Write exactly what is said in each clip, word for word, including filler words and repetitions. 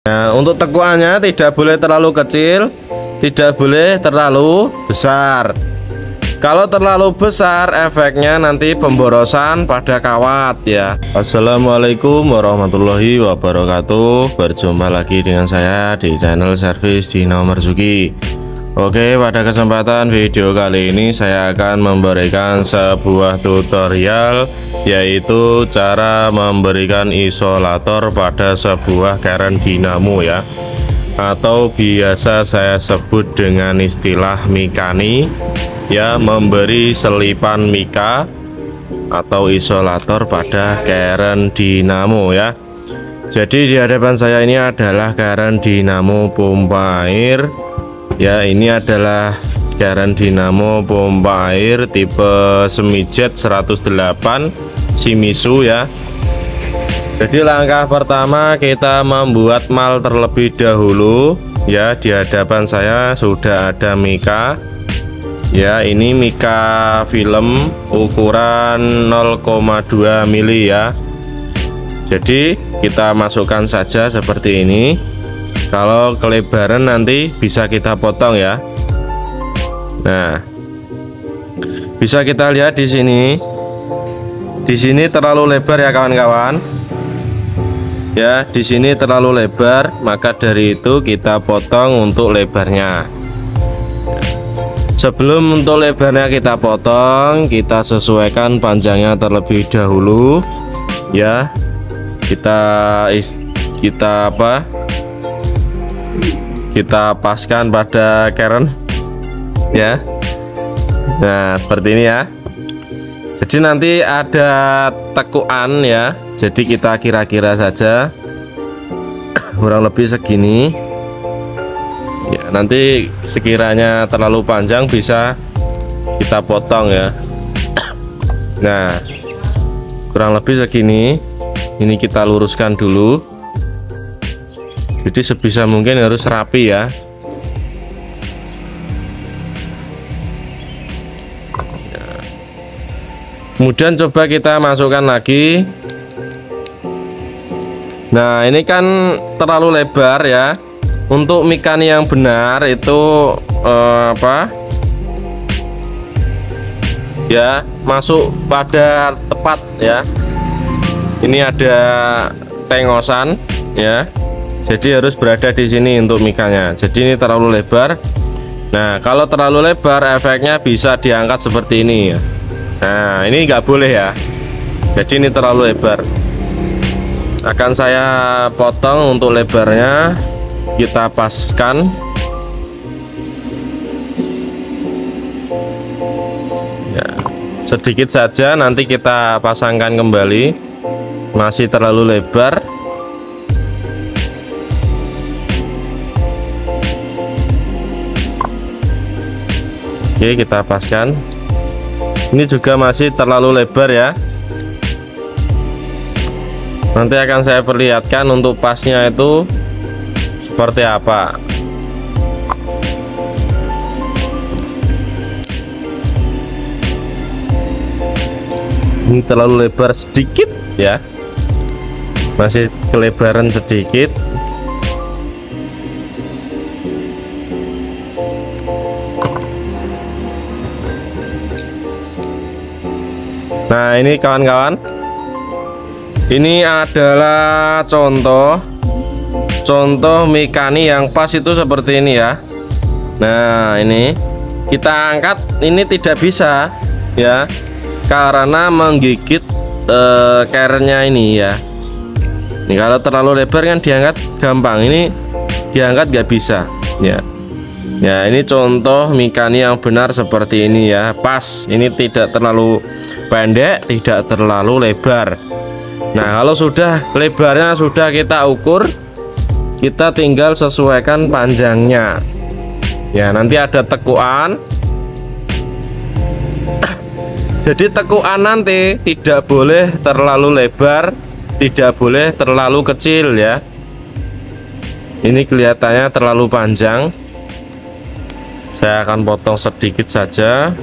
Nah, untuk tekuannya tidak boleh terlalu kecil, tidak boleh terlalu besar. Kalau terlalu besar, efeknya nanti pemborosan pada kawat ya. Assalamualaikum warahmatullahi wabarakatuh. Berjumpa lagi dengan saya di channel servis Dino Marzuki. Oke, pada kesempatan video kali ini saya akan memberikan sebuah tutorial, yaitu cara memberikan isolator pada sebuah keren dinamo ya, atau biasa saya sebut dengan istilah mikani ya, memberi selipan mika atau isolator pada keren dinamo ya. Jadi di hadapan saya ini adalah keren dinamo pompa air ya. Ini adalah keren dinamo pompa air tipe semijet seratus delapan Shimizu ya. Jadi langkah pertama kita membuat mal terlebih dahulu ya. Di hadapan saya sudah ada mika ya, ini mika film ukuran nol koma dua mili ya. Jadi kita masukkan saja seperti ini. Kalau kelebaran nanti bisa kita potong ya. Nah, bisa kita lihat di sini. Di sini terlalu lebar ya kawan-kawan. Ya, di sini terlalu lebar, maka dari itu kita potong untuk lebarnya. Sebelum untuk lebarnya kita potong, kita sesuaikan panjangnya terlebih dahulu ya. Kita kita apa? Kita paskan pada keren ya. Nah, seperti ini ya. Jadi nanti ada tekuan ya. Jadi kita kira-kira saja kurang lebih segini ya. Nanti sekiranya terlalu panjang bisa kita potong ya. Nah, kurang lebih segini. Ini kita luruskan dulu. Jadi sebisa mungkin harus rapi ya. Kemudian coba kita masukkan lagi. Nah, ini kan terlalu lebar ya. Untuk mikani yang benar itu eh, apa? Ya, masuk pada tepat ya. Ini ada tengosan ya. Jadi harus berada di sini untuk mikanya. Jadi ini terlalu lebar. Nah, kalau terlalu lebar efeknya bisa diangkat seperti ini ya. Nah, ini nggak boleh ya. Jadi ini terlalu lebar. Akan saya potong untuk lebarnya. Kita paskan. Ya, sedikit saja, nanti kita pasangkan kembali. Masih terlalu lebar. Oke, kita paskan. Ini juga masih terlalu lebar ya. Nanti akan saya perlihatkan untuk pasnya itu seperti apa. Ini terlalu lebar sedikit ya. Masih kelebaran sedikit. Nah, ini kawan-kawan, ini adalah contoh contoh mikani yang pas itu seperti ini ya. Nah, ini kita angkat, ini tidak bisa ya, karena menggigit eh, kerennya ini ya. Ini kalau terlalu lebar kan diangkat gampang, ini diangkat nggak bisa ya. Ya, ini contoh mikani yang benar seperti ini ya, pas. Ini tidak terlalu pendek, tidak terlalu lebar. Nah, kalau sudah lebarnya sudah kita ukur, kita tinggal sesuaikan panjangnya ya. Nanti ada tekuan. Jadi tekuan nanti tidak boleh terlalu lebar, tidak boleh terlalu kecil ya. Ini kelihatannya terlalu panjang. Saya akan potong sedikit saja.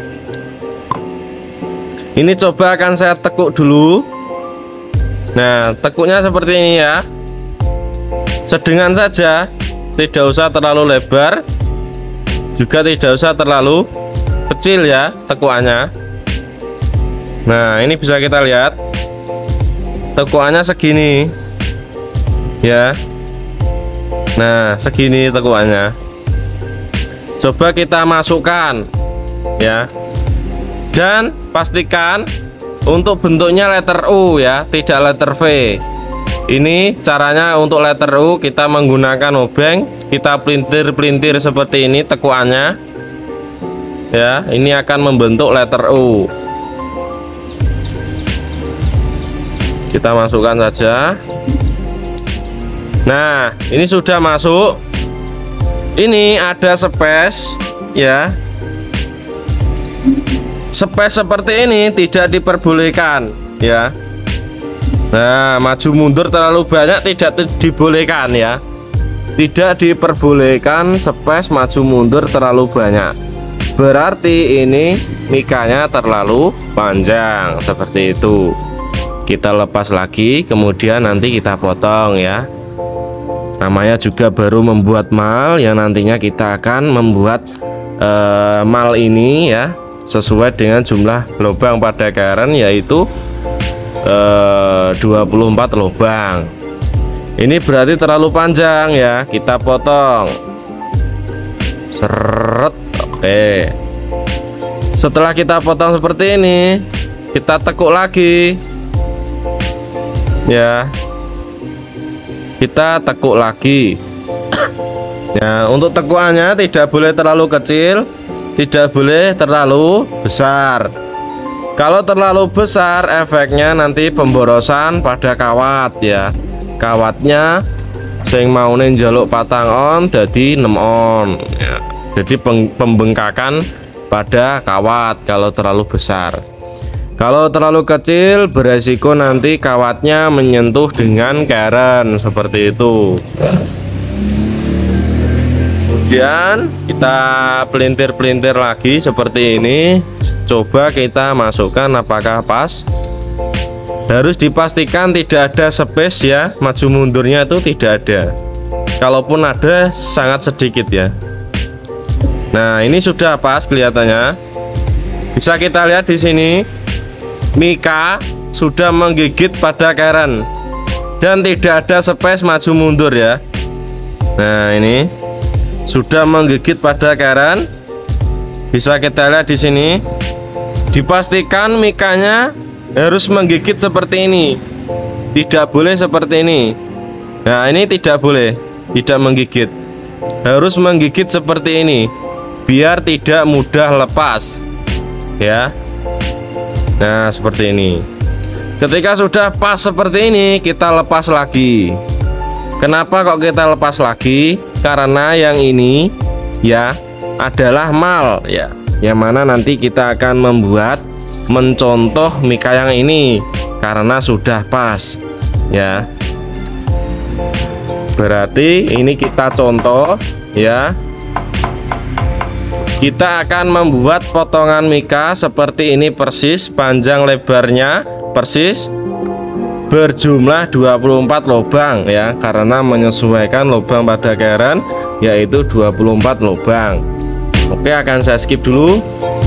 Ini coba akan saya tekuk dulu. Nah, tekuknya seperti ini ya. sedengan saja, tidak usah terlalu lebar, juga tidak usah terlalu kecil ya tekuannya. Nah, ini bisa kita lihat tekuannya segini ya. Nah, segini tekuannya. Coba kita masukkan ya, dan pastikan untuk bentuknya letter U ya, tidak letter V. Ini caranya untuk letter U, kita menggunakan obeng, kita pelintir-pelintir seperti ini tekuannya ya. Ini akan membentuk letter U. Kita masukkan saja. Nah, ini sudah masuk. Ini ada space ya. Space seperti ini tidak diperbolehkan ya. Nah, maju mundur terlalu banyak tidak dibolehkan ya. Tidak diperbolehkan space maju mundur terlalu banyak. Berarti ini mikanya terlalu panjang seperti itu. Kita lepas lagi, kemudian nanti kita potong ya. Namanya juga baru membuat mal, yang nantinya kita akan membuat uh, mal ini ya sesuai dengan jumlah lubang pada karen, yaitu uh, dua puluh empat lubang. Ini berarti terlalu panjang ya, kita potong. Seret. Oke. Setelah kita potong seperti ini, kita tekuk lagi ya. Kita tekuk lagi ya. Untuk tekuannya tidak boleh terlalu kecil, tidak boleh terlalu besar. Kalau terlalu besar efeknya nanti pemborosan pada kawat ya. Kawatnya sing maune njaluk patang on jadi enam on ya. Jadi pembengkakan pada kawat kalau terlalu besar. Kalau terlalu kecil beresiko nanti kawatnya menyentuh dengan karen seperti itu. Kemudian kita pelintir-pelintir lagi seperti ini. Coba kita masukkan apakah pas. Harus dipastikan tidak ada space ya, maju mundurnya itu tidak ada. Kalaupun ada sangat sedikit ya. Nah, ini sudah pas kelihatannya. Bisa kita lihat di sini. Mika sudah menggigit pada karen dan tidak ada space maju mundur ya. Nah, ini sudah menggigit pada karen. Bisa kita lihat di sini. Dipastikan mikanya harus menggigit seperti ini. Tidak boleh seperti ini. Nah, ini tidak boleh, tidak menggigit. Harus menggigit seperti ini biar tidak mudah lepas ya. Nah, seperti ini. Ketika sudah pas seperti ini, kita lepas lagi. Kenapa kok kita lepas lagi? Karena yang ini ya adalah mal ya, yang mana nanti kita akan membuat mencontoh mika yang ini karena sudah pas ya. Berarti ini kita contoh ya. Kita akan membuat potongan mika seperti ini persis, panjang lebarnya persis, berjumlah dua puluh empat lubang ya, karena menyesuaikan lubang pada karen yaitu dua puluh empat lubang. Oke, akan saya skip dulu.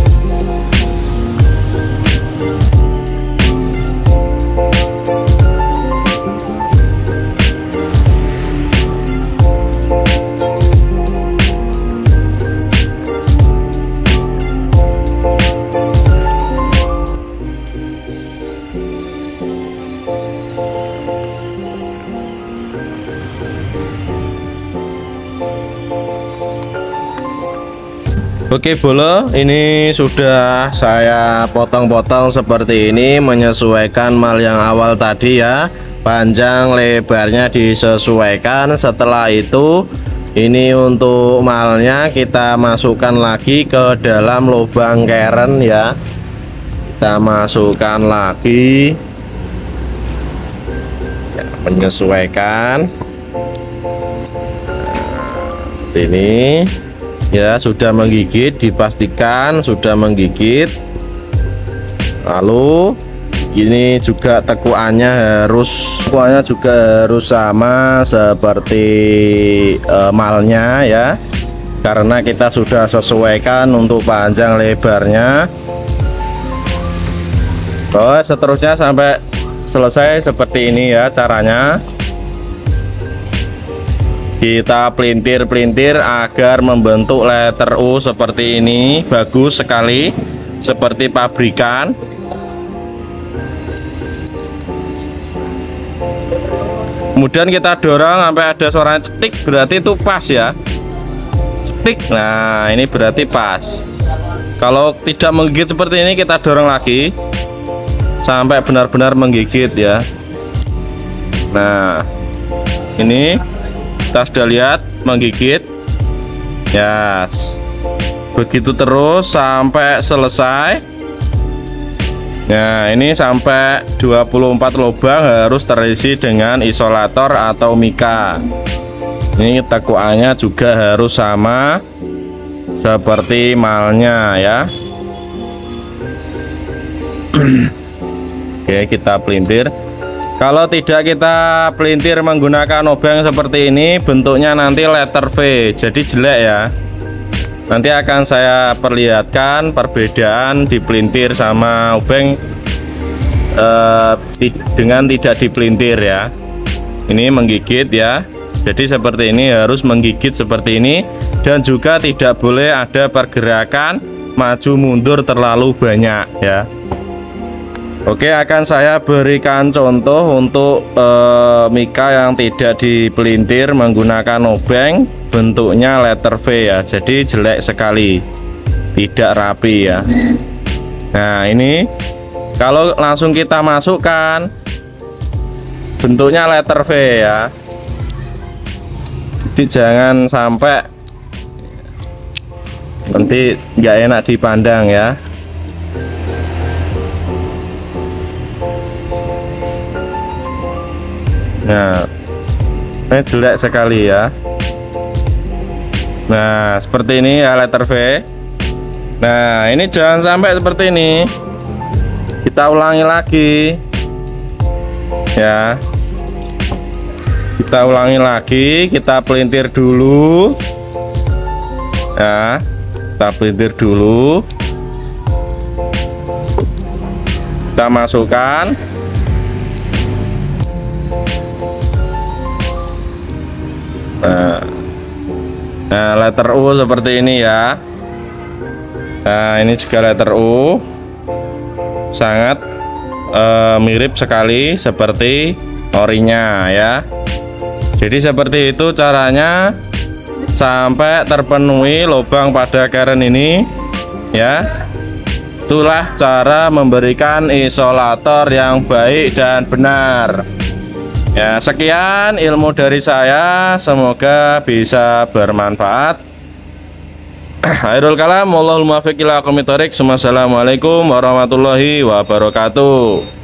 Oke bolo, ini sudah saya potong-potong seperti ini menyesuaikan mal yang awal tadi ya. Panjang lebarnya disesuaikan. Setelah itu ini untuk malnya kita masukkan lagi ke dalam lubang karen ya. Kita masukkan lagi ya, menyesuaikan nah, ini ya, sudah menggigit, dipastikan sudah menggigit. Lalu Ini juga tekuannya harus tekuannya juga harus sama seperti uh, malnya ya, karena kita sudah sesuaikan untuk panjang lebarnya. Oh, seterusnya sampai selesai seperti ini ya caranya. Kita pelintir-pelintir agar membentuk letter U seperti ini, bagus sekali seperti pabrikan. Kemudian kita dorong sampai ada suara cetik, berarti itu pas ya, cetik. Nah, ini berarti pas. Kalau tidak menggigit seperti ini, kita dorong lagi sampai benar-benar menggigit ya. Nah, ini kita sudah lihat menggigit. Yes. Begitu terus sampai selesai. Nah, ini sampai dua puluh empat lubang harus terisi dengan isolator atau mika. Ini tekuannya juga harus sama seperti malnya ya. Oke, kita pelintir. Kalau tidak kita pelintir menggunakan obeng seperti ini, bentuknya nanti letter V, jadi jelek ya. Nanti akan saya perlihatkan perbedaan dipelintir sama obeng eh, dengan tidak dipelintir ya. Ini menggigit ya, jadi seperti ini, harus menggigit seperti ini. Dan juga tidak boleh ada pergerakan maju mundur terlalu banyak ya. Oke, akan saya berikan contoh untuk uh, mika yang tidak dipelintir menggunakan obeng, bentuknya letter V ya, jadi jelek sekali, tidak rapi ya. Nah, ini kalau langsung kita masukkan, bentuknya letter V ya, jadi jangan sampai nanti nggak enak dipandang ya. Nah, ini jelek sekali ya. Nah, seperti ini ya letter V. Nah, ini jangan sampai seperti ini. Kita ulangi lagi ya. Kita ulangi lagi, kita pelintir dulu ya. Kita pelintir dulu, kita masukkan. Nah, nah, letter U seperti ini ya. Nah, ini juga letter U, sangat uh, mirip sekali seperti orinya ya. Jadi seperti itu caranya sampai terpenuhi lubang pada keren ini ya. Itulah cara memberikan isolator yang baik dan benar. Ya, sekian ilmu dari saya, semoga bisa bermanfaat. Khairul kalam, wallahul muwaffiq ila aqwamit thoriq. Wassalamualaikum warahmatullahi wabarakatuh.